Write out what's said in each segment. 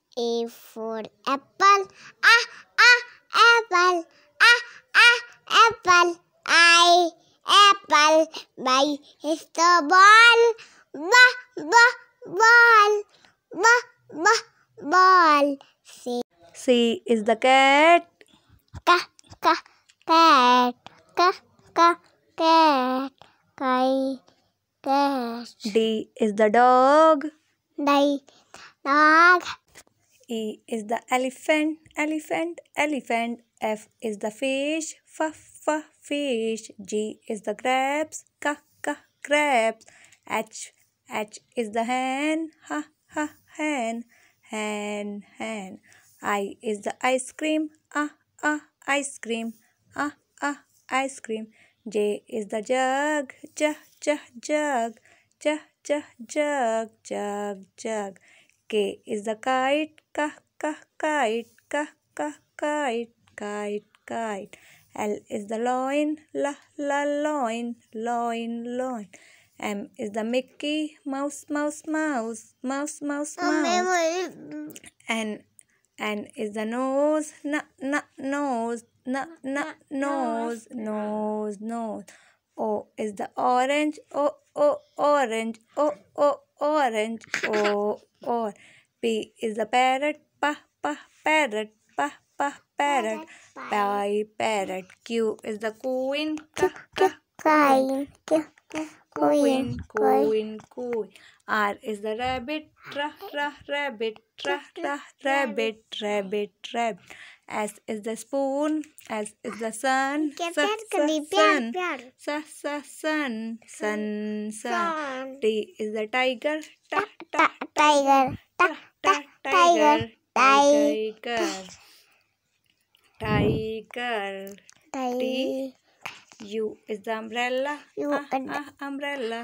A for apple, apple, apple. Apple. Y is the ball, ball. C is the cat. Cat. Cat. D is the dog. Dog. E is the elephant. F is the fish. Fish. G is the grapes. Grapes. H is the hen. Hen. I is the ice cream. Ice cream. Ice cream. J is the jug. Jug. K is the kite. Kite. L is the loin. Loin. M is the Mickey Mouse. N is the nose. Nose. O is the orange. Orange. P is the parrot. Parrot. Parrot. Q is the queen. Queen. R is the rabbit. Rabbit. S is the spoon. S is the sun. Sun. T is the tiger. Tiger. T. U is the umbrella. Umbrella.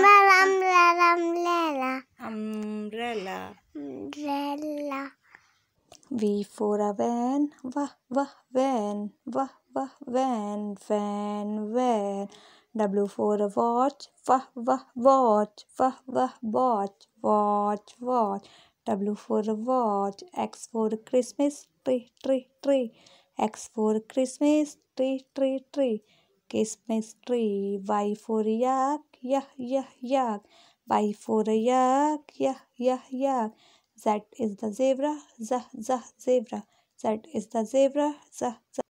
V for a van. Van. W for a watch. Watch. W for a watch. X for Christmas. Tree. X for Christmas. Tree. Christmas tree. Y for yak. Y for a yak. Z is the zebra. Zebra. Z is the zebra.